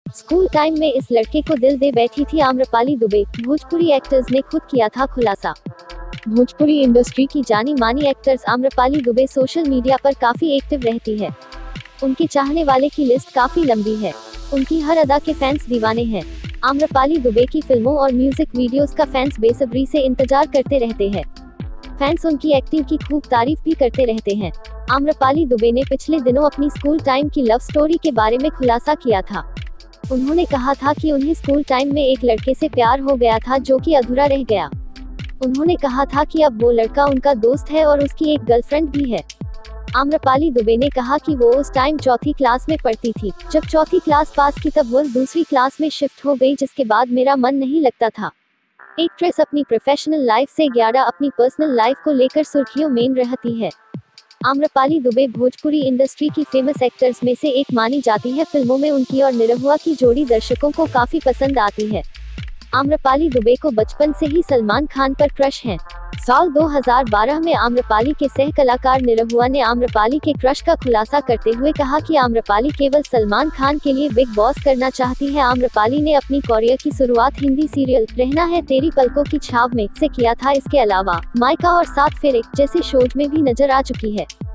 School time में इस लड़के को दिल दे बैठी थी आम्रपाली दुबे, भोजपुरी एक्टर्स ने खुद किया था खुलासा। भोजपुरी इंडस्ट्री की जानी मानी actors Amrapali Dubey social media पर काफी एक्टिव रहती है। उनके चाहने वाले की लिस्ट काफी लंबी है। उनकी हर अदा के फैंस दीवाने हैं। आम्रपाली दुबे की फिल्मों और म्यूजिक वीडियोस का फैंस बेसब्री से इंतजार करते रहते हैं। फैंस उनकी एक्टिंग की खूब तारीफ भी करते रहते हैं। आम्रपाली दुबे ने पिछले दिनों अपनी स्कूल टाइम की लव स्टोरी के बारे में खुलासा किया था। उन्होंने कहा था कि उन्हें स्कूल टाइम में एक लड़के से प्यार हो गया था जो कि अधूरा रह गया। उन्होंने कहा था कि अब वो लड़का उनका दोस्त है और उसकी एक गर्लफ्रेंड भी है। आम्रपाली दुबे ने कहा कि वो उस टाइम चौथी क्लास में पढ़ती थी। जब चौथी क्लास पास की तब वो दूसरी क्लास में शिफ्ट हो गई, जिसके बाद मेरा मन नहीं लगता था। एक्ट्रेस अपनी प्रोफेशनल लाइफ से ज्यादा अपनी पर्सनल लाइफ को लेकर सुर्खियों में रहती है। आम्रपाली दुबे भोजपुरी इंडस्ट्री की फेमस एक्टर्स में से एक मानी जाती है। फिल्मों में उनकी और निरहुआ की जोड़ी दर्शकों को काफी पसंद आती है। आम्रपाली दुबे को बचपन से ही सलमान खान पर क्रश है। साल 2012 में आम्रपाली के सह कलाकार निरहुआ ने आम्रपाली के क्रश का खुलासा करते हुए कहा कि आम्रपाली केवल सलमान खान के लिए बिग बॉस करना चाहती है। आम्रपाली ने अपनी करियर की शुरुआत हिंदी सीरियल रहना है तेरी पलकों की छाव में से किया था। इसके अलावा मायका और सात फेरे जैसे शोज में भी नजर आ चुकी है।